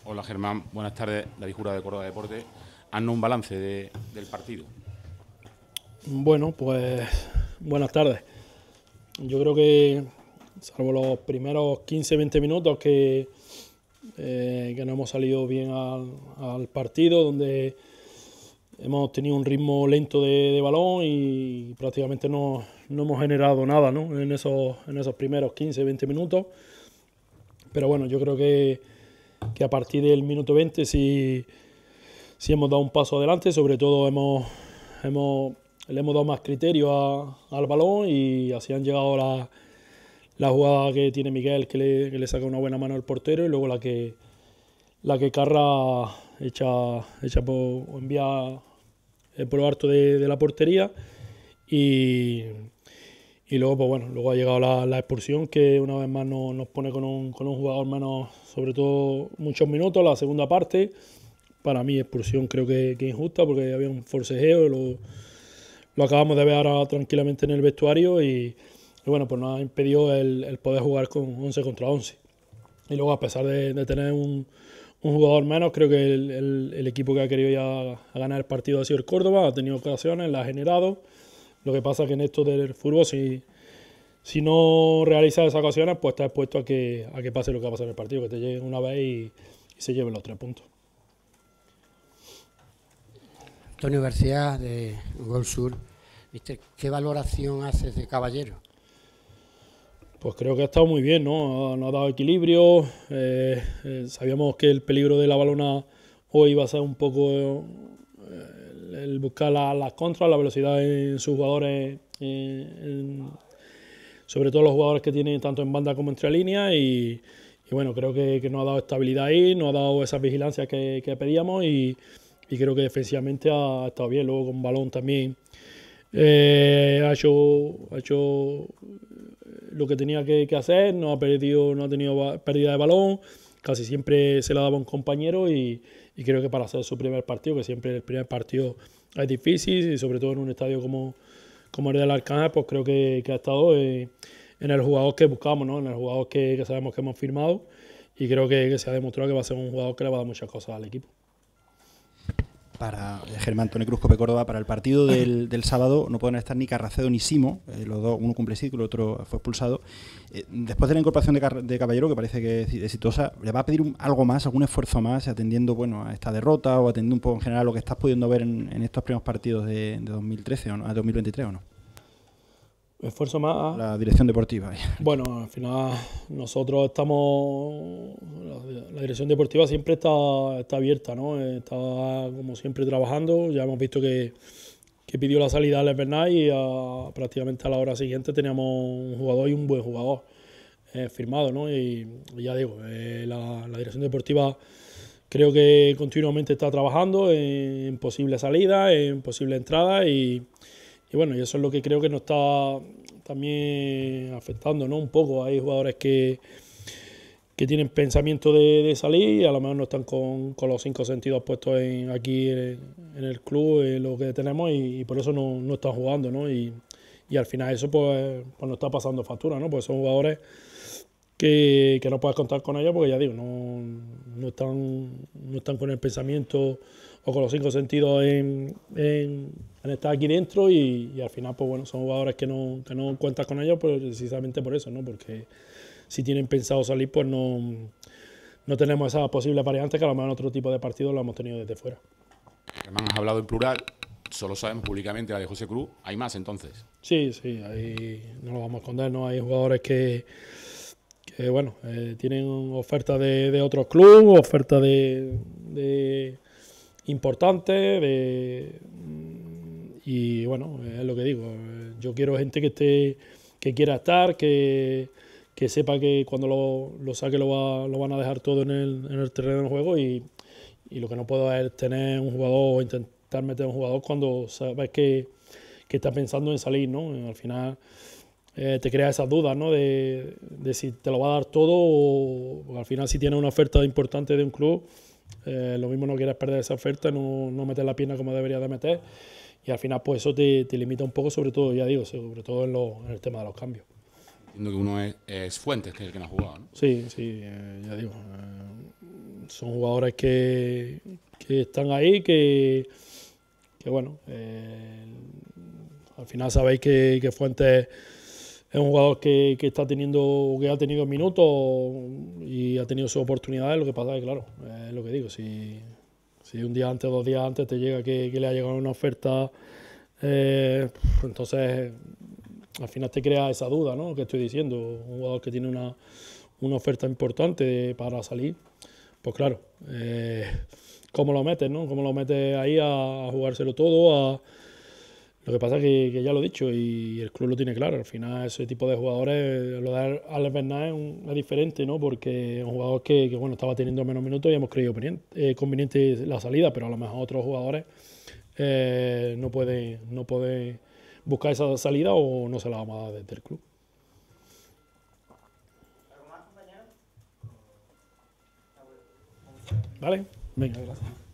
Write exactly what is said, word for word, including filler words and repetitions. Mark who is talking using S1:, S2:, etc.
S1: Hola Germán, buenas tardes. David Jurado de Córdoba Deporte. Haznos un balance de, del partido.
S2: Bueno, pues buenas tardes. Yo creo que, salvo los primeros quince veinte minutos que, eh, que no hemos salido bien al, al partido, donde hemos tenido un ritmo lento de, de balón y prácticamente no, no hemos generado nada, ¿no? en, esos, en esos primeros quince veinte minutos. Pero bueno, yo creo que, que a partir del minuto veinte sí, sí hemos dado un paso adelante, sobre todo hemos... hemos le hemos dado más criterio a, al balón y así han llegado la, la jugada que tiene Miguel, que le, que le saca una buena mano al portero, y luego la que la que Carra echa, echa por, envía por lo alto de, de la portería, y, y luego pues bueno, luego ha llegado la, la expulsión, que una vez más nos, nos pone con un, con un jugador menos, sobre todo muchos minutos, la segunda parte. Para mí expulsión creo que, que injusta, porque había un forcejeo, lo, Lo acabamos de ver ahora tranquilamente en el vestuario y, y bueno, pues nos ha impedido el, el poder jugar con once contra once. Y luego, a pesar de, de tener un, un jugador menos, creo que el, el, el equipo que ha querido ya a ganar el partido ha sido el Córdoba, ha tenido ocasiones, las ha generado. Lo que pasa es que en esto del fútbol, si, si no realizas esas ocasiones, pues estás expuesto a que, a que pase lo que ha pasado en el partido, que te lleguen una vez y, y se lleven los tres puntos.
S3: Antonio García, de Gol Sur. ¿Viste? ¿Qué valoración haces de Caballero?
S2: Pues creo que ha estado muy bien, ¿no? Nos ha dado equilibrio. Eh, eh, sabíamos que el peligro de la balona hoy iba a ser un poco eh, el buscar las la contras, la velocidad en sus jugadores, eh, en, sobre todo los jugadores que tienen tanto en banda como entre líneas. Y, y bueno, creo que, que nos ha dado estabilidad ahí, nos ha dado esa vigilancia que, que pedíamos, y, y creo que defensivamente ha, ha estado bien. Luego con balón también eh, ha hecho, ha hecho lo que tenía que, que hacer, no ha perdido, no ha tenido pérdida de balón, casi siempre se la daba un compañero, y, y creo que para hacer su primer partido, que siempre el primer partido es difícil, y sobre todo en un estadio como, como el del Arcángel, pues creo que, que ha estado eh, en el jugador que buscamos, ¿no? En el jugador que, que sabemos que hemos firmado, y creo que, que se ha demostrado que va a ser un jugador que le va a dar muchas cosas al equipo.
S4: Para Germán, Toni Cruz, Cope Córdoba, para el partido del, del sábado no pueden estar ni Carracedo ni Simo, eh, los dos, uno cumple ciclo, el otro fue expulsado. Eh, después de la incorporación de, Car de Caballero, que parece que es exitosa, ¿le va a pedir un, algo más, algún esfuerzo más, atendiendo bueno a esta derrota o atendiendo un poco en general lo que estás pudiendo ver en, en estos primeros partidos de, de dos mil trece o no, a dos mil veintitrés o no?
S2: Esfuerzo más.
S4: La dirección deportiva.
S2: Bueno, al final nosotros estamos, la, la dirección deportiva siempre está, está abierta, ¿no? Está como siempre trabajando. Ya hemos visto que, que pidió la salida Alex Bernal, y a, prácticamente a la hora siguiente teníamos un jugador, y un buen jugador eh, firmado, ¿no? Y, y ya digo, eh, la, la dirección deportiva creo que continuamente está trabajando en, en posibles salidas, en posibles entradas, y Y bueno, y eso es lo que creo que nos está también afectando, ¿no? Un poco. Hay jugadores que, que tienen pensamiento de, de salir, y a lo mejor no están con, con los cinco sentidos puestos en, aquí en, en el club, en lo que tenemos, y, y por eso no, no están jugando, ¿no? Y, y al final eso pues, pues nos está pasando factura, ¿no? Pues son jugadores que, que no puedes contar con ellos, porque ya digo, no, no, están, no están con el pensamiento o con los cinco sentidos en, en, en estar aquí dentro, y, y al final pues bueno, son jugadores que no, que no cuentas con ellos, pues precisamente por eso, ¿no? Porque si tienen pensado salir, pues no, no tenemos esa posible variante que a lo mejor en otro tipo de partidos lo hemos tenido desde fuera.
S1: Germán, has hablado en plural, solo sabemos públicamente la de José Cruz. ¿Hay más entonces?
S2: Sí, sí, ahí no lo vamos a esconder, ¿no? Hay jugadores que, que bueno, eh, tienen ofertas de, de otros clubes, ofertas de, de importantes, de, y bueno, es lo que digo. Yo quiero gente que esté, que quiera estar, que, que sepa que cuando lo, lo saque lo, va, lo van a dejar todo en el, en el terreno del juego, y, y lo que no puedo es tener un jugador o intentar meter un jugador cuando sabes que, que está pensando en salir, ¿no? Al final eh, te crea esas dudas, ¿no? De, de si te lo va a dar todo, o, o al final si tienes una oferta importante de un club, eh, lo mismo no quieres perder esa oferta, no, no meter la pierna como deberías de meter, y al final pues eso te, te limita un poco, sobre todo, ya digo, sobre todo en, lo, en el tema de los cambios.
S1: Entiendo que uno es, es Fuentes, que es el que no ha jugado, ¿no?
S2: Sí, sí, eh, ya digo. Eh, son jugadores que, que están ahí, que, que bueno, eh, al final sabéis que, que Fuentes es un jugador que, que está teniendo, que ha tenido minutos y ha tenido sus oportunidades. Lo que pasa es que, claro, es lo que digo, si, si un día antes, dos días antes te llega que, que le ha llegado una oferta, eh, entonces al final te crea esa duda, ¿no? Que estoy diciendo, un jugador que tiene una, una oferta importante para salir, pues claro, eh, ¿cómo lo metes, no? ¿Cómo lo metes ahí a, a jugárselo todo? A, lo que pasa es que, que ya lo he dicho y el club lo tiene claro. Al final ese tipo de jugadores, lo de Alex Bernal es, un, es diferente, ¿no? Porque es un jugador que, que bueno, estaba teniendo menos minutos y hemos creído eh, conveniente la salida, pero a lo mejor otros jugadores eh, no pueden no puede buscar esa salida o no se la vamos a dar desde el club. ¿Vale? Venga, gracias.